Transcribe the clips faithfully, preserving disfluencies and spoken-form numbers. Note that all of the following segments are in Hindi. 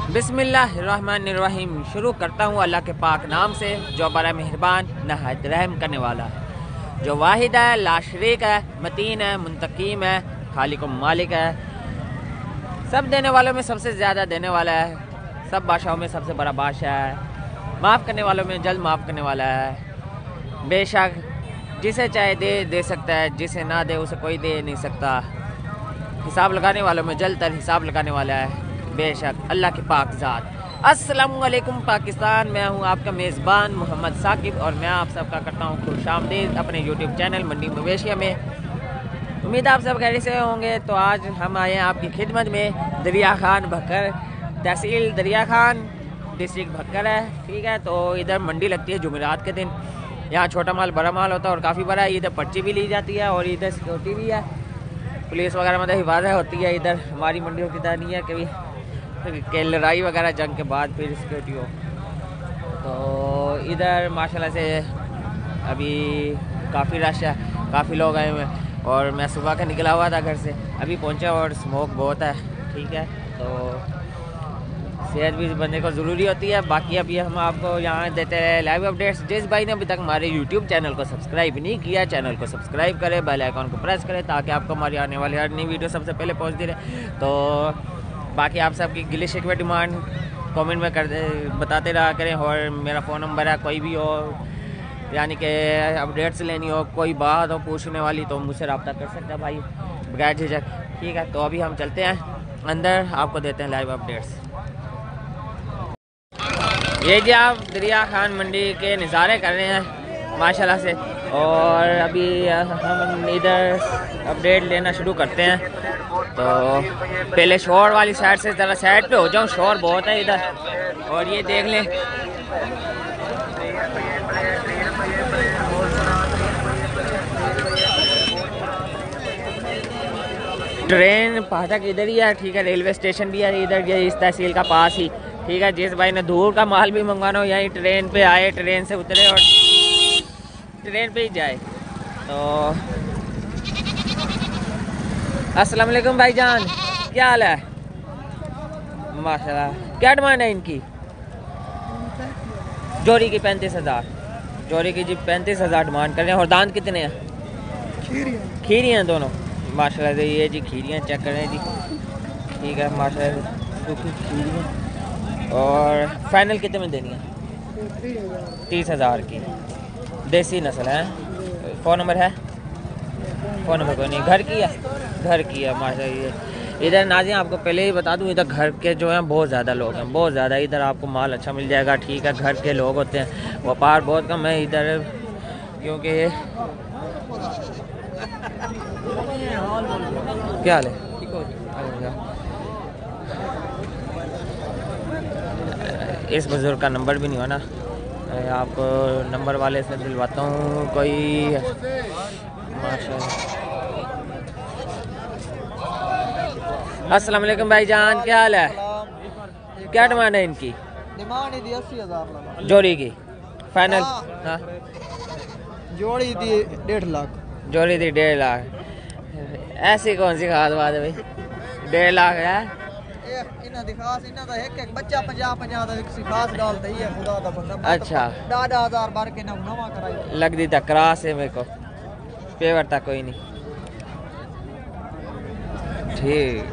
बिस्मिल्लाहिर्रहमानिर्रहीम। शुरू करता हूँ अल्लाह के पाक नाम से जो बड़ा मेहरबान नहायत रहम करने वाला है, जो वाहिद है, ला शरीक है, मतीन है, मुंतकीम है, खालिक व मालिक है, सब देने वालों में सबसे ज़्यादा देने वाला है, सब बादशाहों में सबसे बड़ा बादशाह है, माफ़ करने वालों में जल्द माफ़ करने वाला है। बेशक जिसे चाहे दे दे सकता है, जिसे ना दे उसे कोई दे नहीं सकता। हिसाब लगाने वालों में जल्द तर हिसाब लगाने वाला है, बेशक अल्लाह के पाक ज़ात। अस्सलामु अलैकुम पाकिस्तान, मैं हूं आपका मेज़बान मोहम्मद साकिब और मैं आप सबका करता हूं खुशामदीद अपने यूट्यूब चैनल मंडी मवेशिया में। उम्मीद आप सब खैरियत से होंगे। तो आज हम आए हैं आपकी खिदमत में। दरिया खान भक्कर, तहसील दरिया खान, डिस्ट्रिक्ट भक्कर है, ठीक है। तो इधर मंडी लगती है जुमेरात के दिन। यहाँ छोटा माल बड़ा माल होता है और काफ़ी बड़ा है। इधर पर्ची भी ली जाती है और इधर सिक्योरिटी भी है, पुलिस वगैरह मतलब हिफाजत होती है। इधर हमारी मंडियों की तरह नहीं है कभी कि लड़ाई वगैरह जंग के बाद फिर सिक्योरिटी हो। तो इधर माशाल्लाह से अभी काफ़ी रश है, काफ़ी लोग आए हुए हैं और मैं सुबह का निकला हुआ था घर से, अभी पहुंचा और स्मोक बहुत है, ठीक है। तो सेहत भी बंदे को ज़रूरी होती है। बाकी अभी हम आपको यहाँ देते हैं लाइव अपडेट्स। जिस भाई ने अभी तक हमारे यूट्यूब चैनल को सब्सक्राइब नहीं किया, चैनल को सब्सक्राइब करें, बेल आइकॉन को प्रेस करें ताकि आपको हमारी आने वाली हर नई वीडियो सबसे पहले पहुँचती रहे। तो बाकी आप सबकी गिले शिकवे डिमांड कमेंट में कर दे, बताते रहा करें। और मेरा फ़ोन नंबर है, कोई भी हो यानी कि अपडेट्स लेनी हो, कोई बात हो पूछने वाली तो मुझसे रब्ता कर सकते हैं भाई बगैर झिझक, ठीक है। तो अभी हम चलते हैं अंदर, आपको देते हैं लाइव अपडेट्स। ये जी आप दरिया खान मंडी के नज़ारे कर रहे हैं माशाल्लाह से। और अभी हम इधर अपडेट लेना शुरू करते हैं। तो पहले शोर वाली साइड से ज़रा साइड पे हो जाऊँ, शोर बहुत है इधर। और ये देख लें ट्रेन फाटक इधर ही है, ठीक है। रेलवे स्टेशन भी है इधर, ये इस तहसील का पास ही, ठीक है। जिस भाई ने दूर का माल भी मंगवाना हो यहीं ट्रेन पे आए, ट्रेन से उतरे और ट्रेन पे ही जाए। तो अस्सलाम वालेकुम भाईजान, क्या हाल है? माशाल्लाह। क्या डिमांड है इनकी? जोड़ी की पैंतीस हज़ार जोड़ी की जी पैंतीस हज़ार डिमांड कर रहे हैं। और दांत कितने हैं? खीरियाँ खीरियाँ दोनों माशाल्लाह से। ये जी खीरियाँ चेक कर रहे हैं जी, ठीक है माशाल्लाह सूखी खीरियाँ। और फाइनल कितने में देनी है? तीस हज़ार की देसी नस्ल है। फ़ोन नंबर है? फ़ोन नंबर कोई नहीं, घर की है, घर की है माशाल्लाह। इधर नाज़िम आपको पहले ही बता दूं, इधर घर के जो हैं बहुत ज़्यादा लोग हैं, बहुत ज़्यादा। इधर आपको माल अच्छा मिल जाएगा, ठीक है। घर के लोग होते हैं, व्यापार बहुत कम है इधर क्योंकि क्या हाल है? इस बुजुर्ग का नंबर भी नहीं हो ना, मैं आपको नंबर वाले से दिलवाता हूँ कोई माशाल्लाह। अस्सलाम वालेकुम भाईजान, क्या हाल है? क्या डिमांड है इनकी? डिमांड थी अस्सी हजार जोड़ी की फाइनल? हाँ जोड़ी थी डेढ़ लाख जोड़ी थी डेढ़ लाख। ऐसी कौन सी खास बात है भाई, डेढ़ लाख है? बच्चा पंजाह पंजाह खास डालता ही है खुदा दा बंदा। अच्छा ढाई हजार भर के नवा कराई लग दी तक क्रास है मेरे को, पेवर तक कोई नहीं, ठीक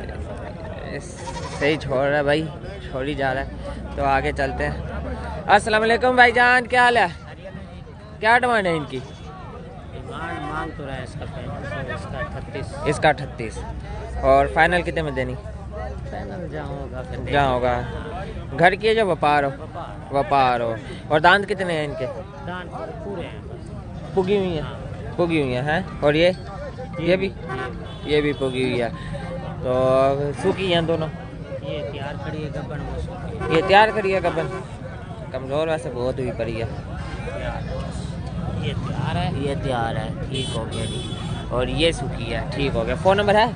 सही छोड़ रहा है भाई, छोड़ ही जा रहा है। तो आगे चलते हैं। अस्सलाम वालेकुम भाईजान, क्या हाल है? क्या डिमांड है इनकी? डिमांड मांग तो रहा है इसका पैंतीस, इसका अठतीस, इसका अठतीस। और फाइनल कितने में देनी? फाइनल जहाँ होगा जहाँ होगा। घर की है जो व्यापार हो? व्यापार हो। और दांत कितने हैं इनके? दांत पूरे हैं, पुगी हुई है, पुगी हुई है। और ये ये भी ये भी पुगी हुई है। तो सूखी हैं दोनों? ये तैयार खड़ी है गबन, वो सूखी ये तैयार करी है गबन, कमज़ोर वैसे बहुत हुई पड़ी है। ये तैयार है, ये तैयार है, ठीक हो गया जी। और ये सूखी है, ठीक हो गया। फ़ोन नंबर है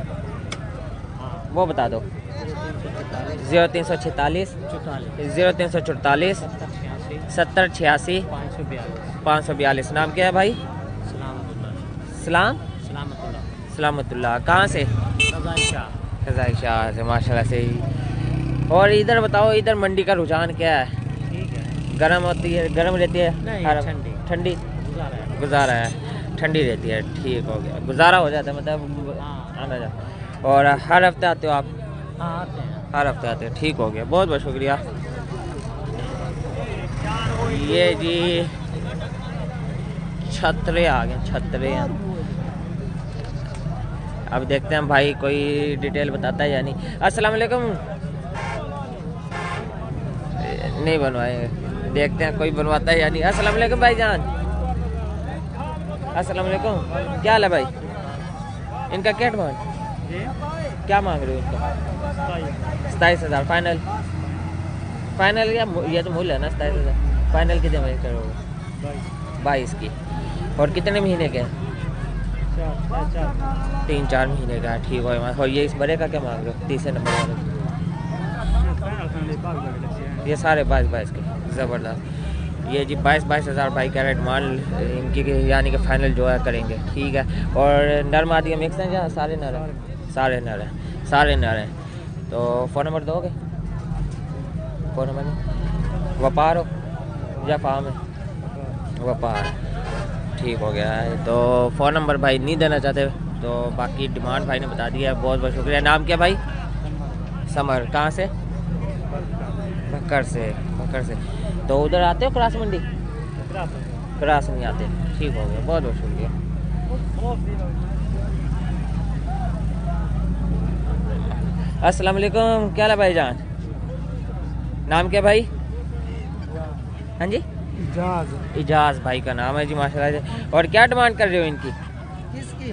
वो बता दो। ज़ीरो तीन सौ छतालीस चौतालीस ज़ीरो तीन सौ चौतालीस छियासी सत्तर छियासी पाँच सौ बयालीस पाँच सौ बयालीस। नाम क्या है भाई? सलामतुल्लाह सलाम सलामतुल्लाह सलामतुल्लाह। कहाँ से? रज़ाई शाह रज़ाई शाह से माशाल्लाह से। और इधर बताओ, इधर मंडी का रुझान क्या है? ठीक है। गर्म होती है, गर्म रहती है? नहीं, हर- ठंडी। ठंडी गुजारा है। गुजारा है, ठंडी रहती है। ठीक हो गया, गुजारा हो जाता है मतलब हाँ। आना जा। और हर हफ्ते आते हो आप? हाँ आते हैं। हर हफ्ते आते हैं। ठीक हो गया, बहुत बहुत शुक्रिया। ये जी छतरे आ गए, छतरे हैं। अब देखते हैं भाई कोई डिटेल बताता है या नहीं। अस्सलाम वालेकुम। नहीं बनवाएंगे, देखते हैं कोई बनवाता है या नहीं। अस्सलाम वालेकुम भाईजान। अस्सलाम वालेकुम, क्या हाल है भाई? इनका क्या डिमांड, क्या मांग रहे हो इनका? सताईस हज़ार फाइनल? फाइनल या ये तो मूल है ना सताईस हज़ार। फाइनल कितने में करोगे? बाईस की। और कितने महीने के हैं? तीन चार महीने का। ठीक हो। और ये इस बड़े का क्या मांग रहे हो, तीसरे नंबर वाले? ये सारे बाईस बाईस के, ज़बरदस्त। ये जी बाईस बाईस हज़ार भाई का डिमांड इनकी, यानी कि फाइनल जो है करेंगे। ठीक है। और नर मादी मिक्स हैं या सारे नर हैं? सारे नर हैं, सारे नर हैं। तो फ़ोन नंबर दोगे? फ़ोन नंबर नहीं, व्यापार हो या फार्म है? व्यापार। ठीक हो गया है। तो फ़ोन नंबर भाई नहीं देना चाहते, तो बाकी डिमांड भाई ने बता दिया है। बहुत बहुत शुक्रिया। नाम क्या भाई? समर। कहाँ से? भक्कर से। भक्कर से। तो उधर आते हो क्रास मंडी? क्रास नहीं आते। ठीक हो गया, बहुत बहुत शुक्रिया। अस्सलाम वालेकुम, क्या हाल है भाईजान? नाम क्या भाई? हाँ जी, इजाज। इजाज भाई का नाम है जी, माशाल्लाह से। और क्या डिमांड कर रहे हो इनकी? किसकी?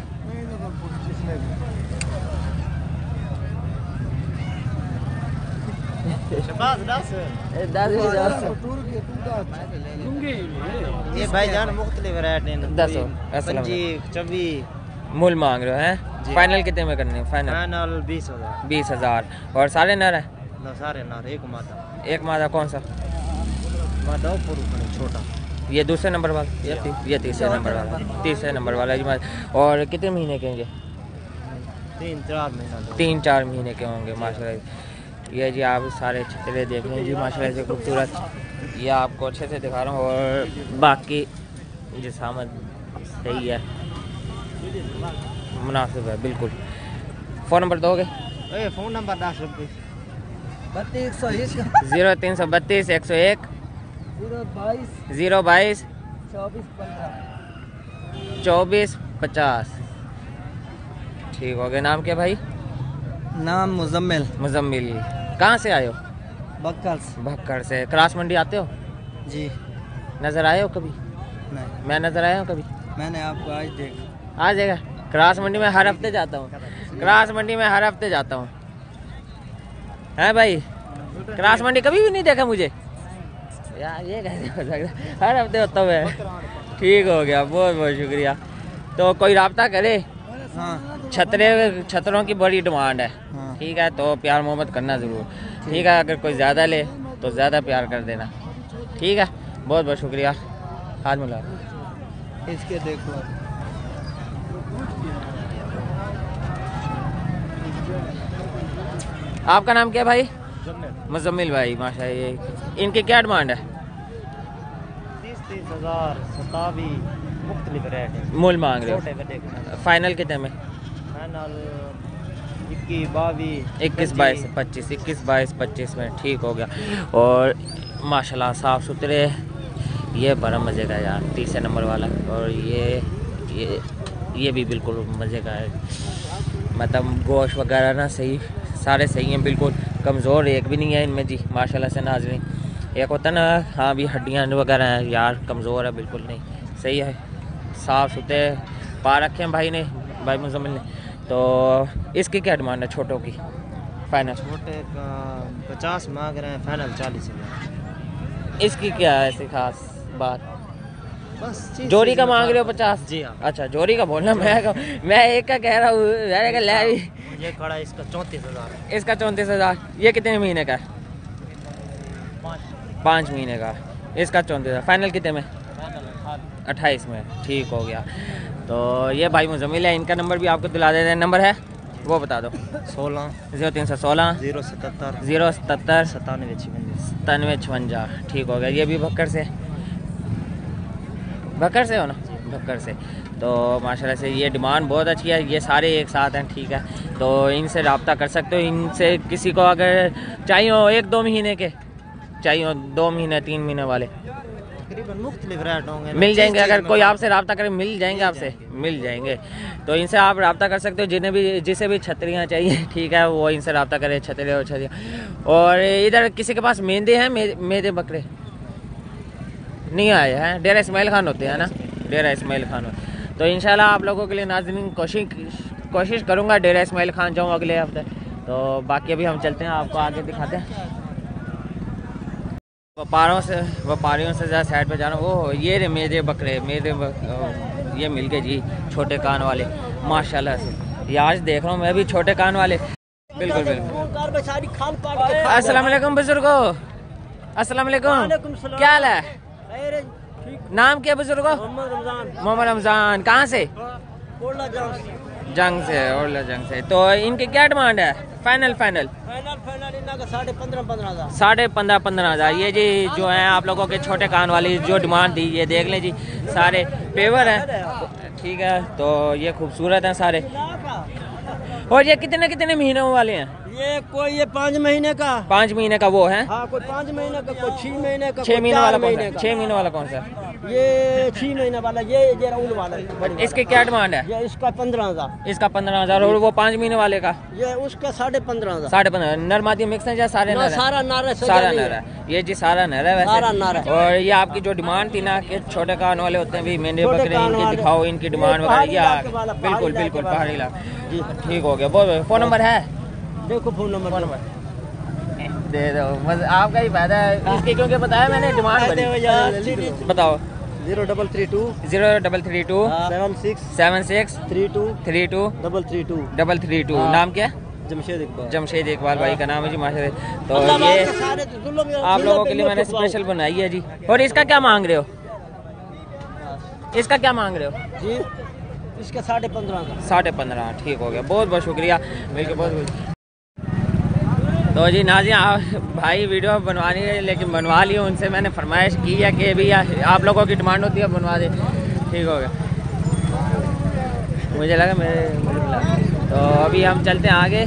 ये भाईजान मुख्तलिफ वैरायटी दसो। पंजी चौबी मूल मांग रहे हो हैं? फाइनल कितने में करने? फाइनल फाइनल बीस हजार बीस हजार। और सारे नर है? ना सारे नार एक माता। एक मादा कौन सा? माता ऊपर ऊपर छोटा। ये दूसरे नंबर वाला? ये ती, ये तीसरे नंबर वाला। तीसरे नंबर वाला जी मादा। और कितने महीने के हैं ये? तीन चार महीना। तीन चार महीने के होंगे माशाल्लाह। ये जी आप सारे छतरे देख रहे हैं जी, माशाल्लाह से खूबसूरत। ये आपको अच्छे से दिखा रहा हूँ। और बाकी जो सामान सही है, मुनासिब है बिल्कुल। फ़ोन नंबर दोगे? ए फोन नंबर दस रुपये बत्तीस सौ एक ज़ीरो तीन सौ बत्तीस एक सौ एक जीरो बाईस ज़ीरो बाईस चौबीस पंद्रह। चौबीस पचास। ठीक हो गया। नाम क्या भाई? नाम मुजम्मिल। मुजम्मिल। कहाँ से आए हो? बक्कल से। भक्कर से। क्रास मंडी आते हो? जी नज़र आए हो कभी? नहीं, मैं नज़र आया हूँ कभी? मैंने आपको आज देखा। आ जाएगा। क्रास मंडी में हर हफ्ते जाता हूँ। क्रास मंडी में हर हफ्ते जाता हूँ। है भाई? क्रास मंडी कभी भी नहीं देखा मुझे यार, ये कैसे हो सकता है? हर हफ्ते होता हूँ मैं। ठीक हो गया, बहुत बहुत शुक्रिया। तो कोई राब्ता करे? हाँ छतरे छतरों की बड़ी डिमांड है। हाँ। ठीक है, तो प्यार मोहब्बत करना ज़रूर। ठीक है, अगर कोई ज़्यादा ले तो ज़्यादा प्यार कर देना। ठीक है, बहुत बहुत शुक्रिया। हाथ मिला। इसके देखो। आपका नाम क्या है भाई? मुजम्मिल भाई। माशाल्लाह। ये इनकी क्या डिमांड है? तीस तीस हजार सतावी मुख्तलिफ वैरायटी। मूल मांग रहे छोटे हो? बड़े के। फाइनल कितने में? फाइनल इक्कीस बाईस इक्कीस बाईस पच्चीस। इक्कीस बाईस पच्चीस में। ठीक हो गया। और माशाल्लाह साफ़ सुथरे। ये बड़ा मज़े का यार, तीसरे नंबर वाला। और ये ये ये भी बिल्कुल मज़े का है। मतलब गोश्त वगैरह ना सही, सारे सही हैं बिल्कुल। कमज़ोर एक भी नहीं है इनमें जी, माशाल्लाह से नाज़रीन। एक होता ना, हाँ भी हड्डियाँ वगैरह हैं यार, कमज़ोर है बिल्कुल नहीं, सही है। साफ़ सुथरे पा रखे हैं भाई ने, भाई मुजम्मिल ने। तो इसकी क्या डिमांड है छोटों की? फाइनल छोटे का पचास मांग रहे हैं, फाइनल चालीस हजार। इसकी क्या है ऐसी खास बात? बस जोड़ी का मांग रहे हो पचास? जी हाँ। अच्छा, जोड़ी का बोलना। मैं मैं एक का कह रहा हूँ, मैंने कहा ले भी। ये खड़ा है इसका चौंतीस हजार। इसका चौंतीस हज़ार। ये कितने महीने का है? पाँच महीने का। इसका चौंतीस हज़ार। फाइनल कितने में? अट्ठाईस में। ठीक हो गया। तो ये भाई मुजम्मिल है, इनका नंबर भी आपको दिला देते हैं। नंबर है वो बता दो। सोलह जीरो तीन सौ सोलह जीरो सतहत्तर जीरो सतहत्तर सतानवे छवंजा सतानवे छवंजा। ठीक हो गया। ये भी भक्कर से भक्कर से हो ना? भक्कर से। तो माशाल्लाह से ये डिमांड बहुत अच्छी है। ये सारे एक साथ हैं, ठीक है। तो इनसे रब्ता कर सकते हो। इनसे किसी को अगर चाहिए हो एक दो महीने के, चाहिए हो दो महीने तीन महीने वाले, तकरीबन मुख्तलिफ रेट होंगे, मिल जाएंगे। अगर कोई आपसे रब्ता करे मिल जाएंगे, आपसे मिल जाएंगे। तो इनसे आप रब्ता कर सकते हो। जिन्हें भी जिसे भी छतरियाँ चाहिए, ठीक है, वो इनसे रब्ता करे। छतरी और छतरियाँ। और इधर किसी के पास मेहंदे हैं? मेहंदे बकरे नहीं आए हैं? डेरा इस्माइल खान होते हैं ना? डेरा इस्माइल खान होते। तो इंशाल्लाह आप लोगों के लिए नाज़रीन कोशिश कोशिश करूँगा डेरा इस्माइल खान जाऊँ अगले हफ्ते। तो बाकी अभी हम चलते हैं, आपको आगे दिखाते हैं। व्यापारों से व्यापारियों से ज़्यादा साइड पे जाना। वो ये रे मेरे बकरे, मेरे बक, ये मिल गए जी छोटे कान वाले माशाल्लाह से। ये आज देख रहा हूँ मैं भी छोटे कान वाले। बिल्कुल बिल्कुल। अस्सलाम वालेकुम बुजुर्गो, अस्सलाम वालेकुम। क्या हाल है? नाम क्या बुजुर्गो? मोहम्मद रमजान। कहाँ से? जंग से। ओरला जंग से। तो इनकी क्या डिमांड है? फाइनल फाइनल साढ़े पंद्रह पंद्रह हजार साढ़े पंद्रह पंद्रह हज़ार। ये जी जो है आप लोगों के छोटे कान वाली जो डिमांड दी, ये देख लें जी, सारे पेवर हैं, ठीक है। तो ये खूबसूरत हैं सारे। और ये कितने कितने महीनों वाले हैं? ये कोई ये पाँच महीने का पाँच महीने का वो है। हाँ, कोई पाँच महीने का, कोई छह महीने का, छह महीने वाला कौन सा? छह महीने वाला कौन सा? ये छह महीने वाला, ये ये राउंड वाला। इसके क्या डिमांड है? ये इसका पंद्रह हजार इसका पंद्रह हजार। और वो पाँच महीने वाले का? ये उसका साढ़े पंद्रह हजार साढ़े पंद्रह। नर मादी मिक्स है या सारे नर? सारा नर है, सारा नर है। ये जी सारा नर है वैसे। सारा नर है। और ये आपकी जो डिमांड थी ना कि छोटे कान वाले होते हैं भी, मेंढे बकरे, इनकी दिखाओ, इनकी डिमांड वगैरह। बिल्कुल बिल्कुल पहाड़ी इलाका। ठीक हो गया। बहुत फोन नंबर है? देखो फोन नंबर फोन नंबर दे दो, बस आपका ही फायदा है इसके, क्योंकि बताया मैंने डिमांड बड़ी। बताओ। Zero double three two zero double three two seven six seven six three two three two double three two double three two. नाम क्या? जमशेद इकबाल। जमशेद इकबाल भाई का नाम है जी माशाल्लाह। तो ये आप लोगों के लिए मैंने स्पेशल बनाई है जी। और इसका क्या मांग रहे हो? इसका क्या मांग रहे हो जी? इसका साढ़े पंद्रह साढ़े पंद्रह। ठीक हो गया। बहुत बहुत शुक्रिया मिलकर बहुत। तो जी नाज़रीन, भाई वीडियो बनवानी है लेकिन बनवा ली। उनसे मैंने फरमाइश की है कि भैया आप लोगों की डिमांड होती है बनवा दे। ठीक हो गया। मुझे लगा मेरे मुझे मिला। तो अभी हम चलते हैं आगे।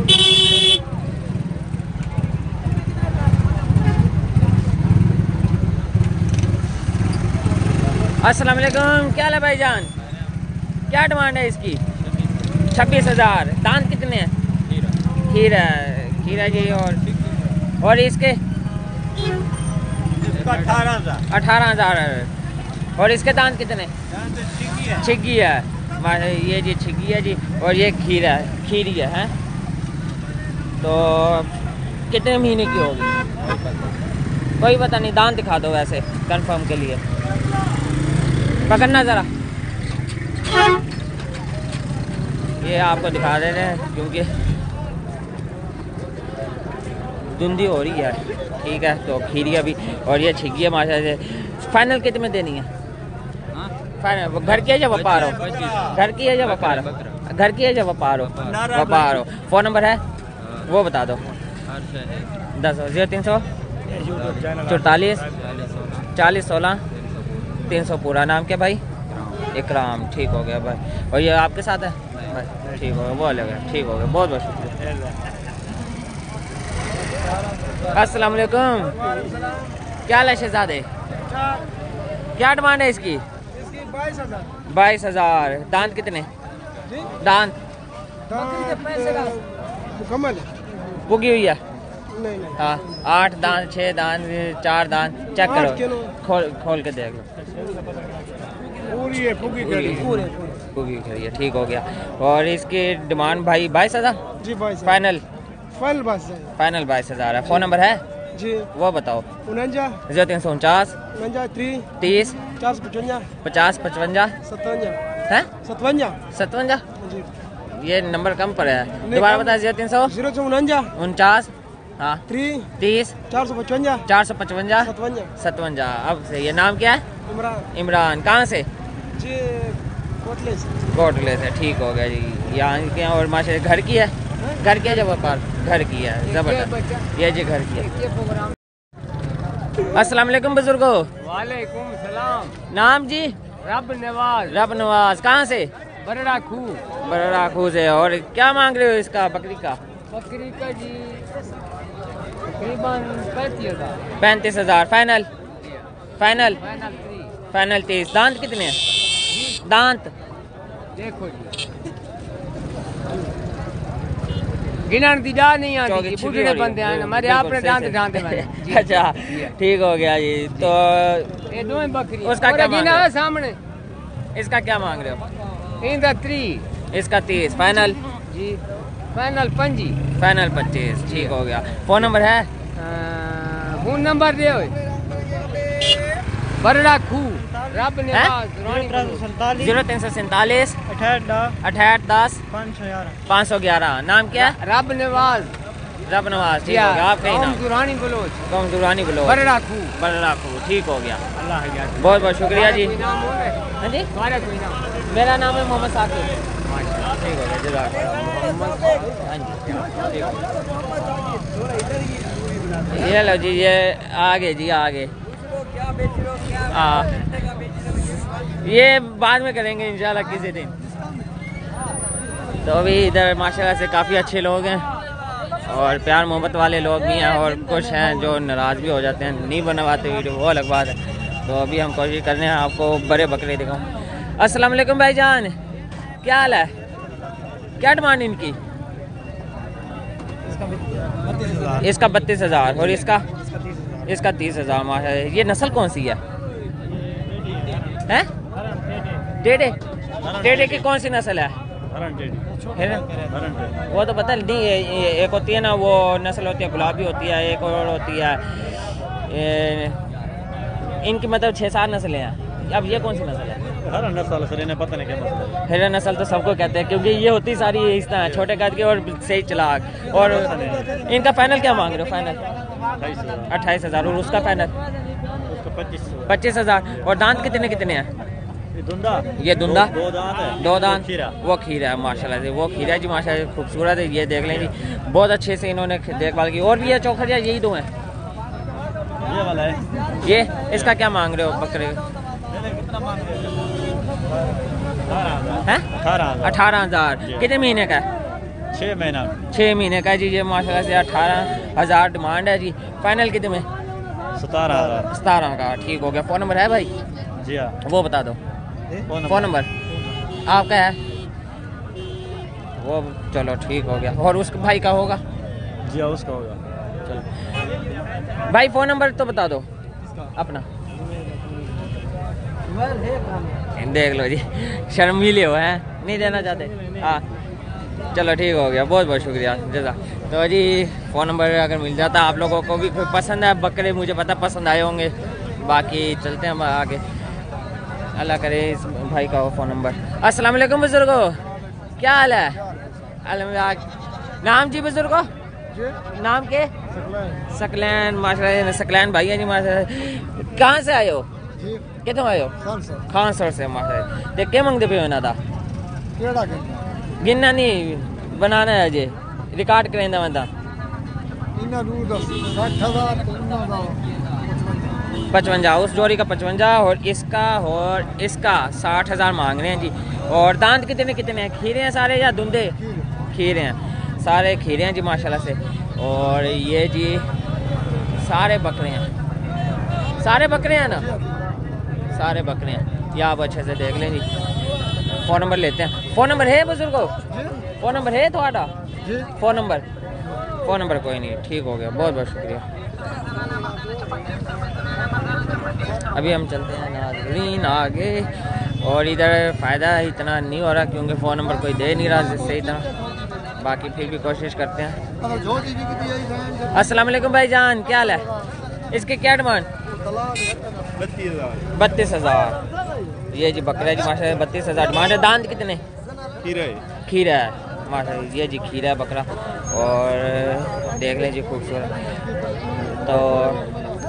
अस्सलाम वालेकुम। क्या हाल है भाईजान? क्या डिमांड है इसकी? छब्बीस हज़ार। दांत कितने हैं? खीरा खीरा जी। और और इसके अठारह हजार अठारह हज़ार। और इसके दांत कितने? छिग्गी है। ये जी छिग्गी है जी। और ये खीरा है, खीरी है, है? तो कितने महीने की होगी? कोई पता नहीं। दांत दिखा दो वैसे कंफर्म के लिए। पकड़ना ज़रा। ये आपको दिखा दे रहे हैं क्योंकि धुंधी हो रही है, ठीक है। तो खीरिया भी और ये छिगी है माशाल्लाह से। फाइनल कितने में देनी है? फाइनल घर की है या व्यापार हो? घर की है या व्यापार हो? घर की है या व्यापार हो? व्यापार हो। फ़ोन नंबर है वो बता दो। दस जीरो तीन सौ चौतालीस चालीस सोलह तीन सौ पूरा। नाम क्या भाई? इकराम। ठीक हो गया भाई। और ये आपके साथ है भाई? ठीक हो गया। वो अलग है। ठीक हो गया। बहुत बहुत शुक्रिया। अस्सलाम वालेकुम। क्या हाल है शहजादे? क्या डिमांड है इसकी? बाईस हजार बाईस हजार। दांत कितने? दांत मुकम्मल पुगी हुई है? नहीं नहीं। हाँ, आठ दांत, छः दांत, चार दांत। चेक करो, खोल खोल के देख लो। पूरी है, पुगी करी है। पूरे पुगी करी है। ठीक हो गया। और इसकी डिमांड भाई बाईस हजार जी। बाईस फाइनल? फाइनल बाईस फाइनल बाईस हजार है। फ़ोन नंबर है जी? वो बताओ। उनंजा जीरो तीन सौ उनचास उनंजा थ्री तीस चार सौ पचवंजा पचास पचवंजा सतवंजा है सतवंजा सतवंजा। जी। ये नंबर कम पर है। दोबारा बताया। जीरो तीन सौ जीरो छः उनंजा उनचास हाँ थ्री तीस चार सौ पचवंजा चार सौ पचवंजा सतवंजा सतवंजा। अब से ये नाम क्या है? इमरान। इमरान। कहाँ से? जी कोटले से। कोटले से, ठीक हो गया जी। यहाँ के यहाँ और माशा घर की है, घर की है जब व्यापार घर की है, जबरदस्त। ये जी घर की है। अस्सलाम वालेकुम बुजुर्गो। वालेकुम सलाम। नाम जी? रब नवाज। रब नवाज। कहाँ से? बरड़ा खू। बरड़ा खू से। और क्या मांग रहे हो इसका बकरी का? बकरी का जी तकरीबन पैंतीस हजार। पैंतीस हजार final? Final final three. Final तीस। दांत कितने हैं? दांत देखो जी गिनन दी जा नहीं आती जी, बूढ़े बंदे हैं हमारे आपने दांत दांत में। अच्छा ठीक हो गया जी। तो ये दोनों बकरी उसका क्या मांग रहे हो? सामने इसका क्या मांग रहे हो? इनका थ्री। इसका तीस फाइनल जी। फाइनल पंजी। फाइनल पच्चीस। ठीक हो गया। फोन नंबर है? फोन नंबर दे बरड़ा खू रब नवाज जीरो तीन सौ सैतालीस अठाठ दस पाँच सौ ग्यारह। नाम क्या है? रब नवाज। रब नवाज। ठीक हो गया। आपका ही नाम? दुरानी बलोच। कौन दुरानी बलोच। बरड़ा खू। बरड़ा खू। ठीक हो गया। अल्लाह बहुत बहुत शुक्रिया जी। हाँ जी तुम्हारा कोई नाम? मेरा नाम है मोहम्मद साकिब। ठीक हो गया जज़ाकल्लाह। हाँ जी ये लो जी, ये आगे जी आगे। हाँ ये बाद में करेंगे इंशाल्लाह किसी दिन। तो अभी इधर माशाल्लाह से काफ़ी अच्छे लोग हैं और प्यार मोहब्बत वाले लोग भी हैं और कुछ हैं जो नाराज़ भी हो जाते हैं, नहीं बनवाते वीडियो, वो अलग बात है। तो अभी हम कोशिश कर रहे हैं आपको बड़े बकरे दिखाऊं। अस्सलाम वालेकुम भाईजान, क्या हाल है? क्या डिमांड इनकी? इसका बत्तीस हज़ार और इसका इसका तीस हज़ार माशा। ये नस्ल कौन सी है? हैं? टेढ़े टेढ़े की कौन सी नस्ल है? वो तो पता नहीं। एक होती है ना वो नस्ल होती है गुलाबी होती है, एक और होती है ए, इनकी मतलब छः सात नस्लें हैं। अब ये कौन सी नस्ल है? हर नस्ल सर इन्हें पता नहीं क्या नस्ल है। हिरन नस्ल तो सबको कहते हैं क्योंकि ये होती सारी इस तरह छोटे कद के और सही चलाक। और इनका फाइनल क्या मांग रहे हो? फाइनल अट्ठाईस हज़ार। और उसका फाइनल पच्चीस हज़ार। और दांत कितने कितने हैं? ये दुंदा दो दांत है। दो दांत। खीरा। वो खीरा है माशाल्लाह से। वो खीरा जी माशाल्लाह खूबसूरत है। ये देख लें जी, बहुत अच्छे से इन्होंने देखभाल की। और भी है चौखर या यही दो हैं? ये वाला है। ये इसका क्या मांग रहे हो बकरे? हैं? अठारह हज़ार। कितने महीने का है? छः महीना छः महीने का जी। ये माशाल्लाह से अठारह हज़ार डिमांड है जी। फाइनल कितने में? सतारह हज़ार। सतारह का। ठीक हो गया। फ़ोन नंबर है भाई? जी हाँ। वो बता दो। फ़ोन नंबर आपका है वो? चलो ठीक हो गया। और उस भाई का होगा? जी हाँ उसका होगा। चलो भाई फ़ोन नंबर तो बता दो अपना। देख लो जी, शर्मीले हो हैं, नहीं देना चाहते? हाँ चलो ठीक हो गया। बहुत बहुत शुक्रिया जज़ा। तो जी फ़ोन नंबर अगर मिल जाता आप लोगों को भी पसंद है बकरे, मुझे पता पसंद आए होंगे। बाकी चलते हैं हम आगे, अल्लाह करे इस भाई का हो फ़ोन नंबर। अस्सलाम वालेकुम बुजुर्गो, क्या हाल है? अल्हम्दुलिल्लाह। नाम जी बुजुर्गो? नाम के? सकलैन। माशाल्लाह सकलैन भाई है जी माशाल्लाह। कहाँ से आए हो? कितों आए हो? खान सर से माशाल्लाह। देख के मंगते पे होना था? गिनना नहीं बनाना है जी, रिकॉर्ड करेंदा बंदा। पचवंजा उस जोड़ी का पचवंजा और इसका और इसका साठ हज़ार मांग रहे हैं जी। और दांत कितने कितने हैं? खीरे हैं सारे या धुंधे? खीरे हैं सारे, खीरे हैं जी माशाल्लाह से। और ये जी सारे बकरे हैं, सारे बकरे हैं ना, सारे बकरे हैं। ये आप अच्छे से देख लें जी। फ़ोन नंबर लेते हैं। फ़ोन नंबर है बुजुर्गो? फ़ोन नंबर है थोड़ा? फ़ोन नंबर फ़ोन नंबर कोई नहीं। ठीक हो गया, बहुत बहुत शुक्रिया। अभी हम चलते हैं नाज़रीन आगे। और इधर फ़ायदा इतना नहीं हो रहा क्योंकि फ़ोन नंबर कोई दे नहीं रहा जिससे इतना, बाकी फिर भी कोशिश करते हैं। अस्सलाम वालेकुम भाईजान, क्या हाल है? इसके क्या डिमांड? बत्तीस हज़ार। ये जी बकरा जी माशाल्लाह बत्तीस हज़ार डिमांड है। दांत कितने? खीरा खीरा है माशाल्लाह। ये जी खीरा है बकरा। और देख लें जी खूबसूरत। तो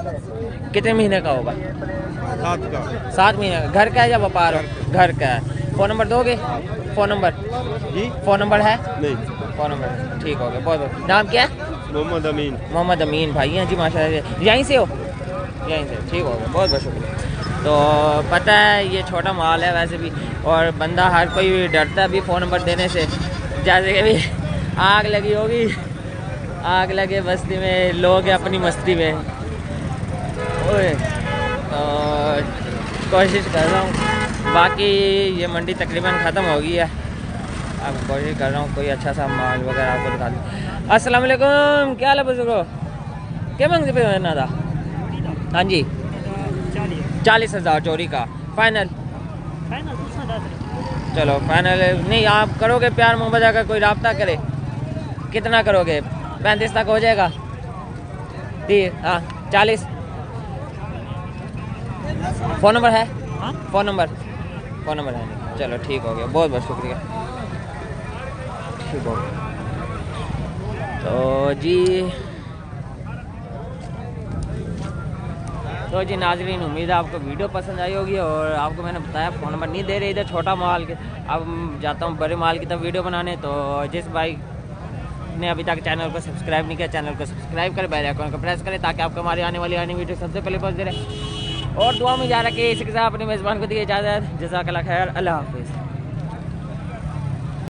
कितने महीने का होगा? सात का। सात महीने का। घर का है या व्यापार? घर का है। फ़ोन नंबर दोगे? फ़ोन नंबर जी फ़ोन नंबर है? नहीं। फ़ोन नंबर ठीक हो गया, बहुत बहुत। नाम क्या है? मोहम्मद अमीन। मोहम्मद अमीन भाई हैं जी माशाल्लाह। यहीं से हो? यहीं से, ठीक हो गया, बहुत बहुत शुक्रिया। तो पता है ये छोटा माल है वैसे भी, और बंदा हर कोई डरता है अभी फ़ोन नंबर देने से, जैसे कि भी आग लगी होगी, आग लगे बस्ती में, लोग हैं अपनी मस्ती में। ओए तो कोशिश कर रहा हूँ, बाकी ये मंडी तकरीबन ख़त्म हो गई है। अब कोशिश कर रहा हूँ कोई अच्छा सा माल वगैरह आपको दिखा दूँ। अस्सलाम वालेकुम, क्या हाल है बुजुर्गो? क्या मांगते पे ना था? हाँ जी चालीस हज़ार चोरी का फाइनल। चलो फाइनल नहीं, आप करोगे प्यार मोहब्बत, अगर कोई राब्ता करे कितना करोगे? पैंतीस तक हो जाएगा? ठीक, हाँ चालीस। फ़ोन नंबर है? फ़ोन नंबर फ़ोन नंबर है नहीं, चलो ठीक हो गया, बहुत बहुत शुक्रिया, ठीक हो गया। तो जी तो जी नाज़रीन, उम्मीद है आपको वीडियो पसंद आई होगी, और आपको मैंने बताया फ़ोन नंबर नहीं दे रहे इधर छोटा माल के। अब जाता हूँ बड़े माल की तरफ वीडियो बनाने। तो जिस भाई ने अभी तक चैनल को सब्सक्राइब नहीं किया, चैनल को सब्सक्राइब करें, बेल आइकन को प्रेस करें, ताकि आपको हमारी आने वाली आने वीडियो सबसे पहले पहुँच रहे। और दुआ में जा रहा कि इसी के साथ अपने मेज़बान को दिए इजाज़त। जज़ाकल्लाह खैर, अल्लाह हाफ़िज़।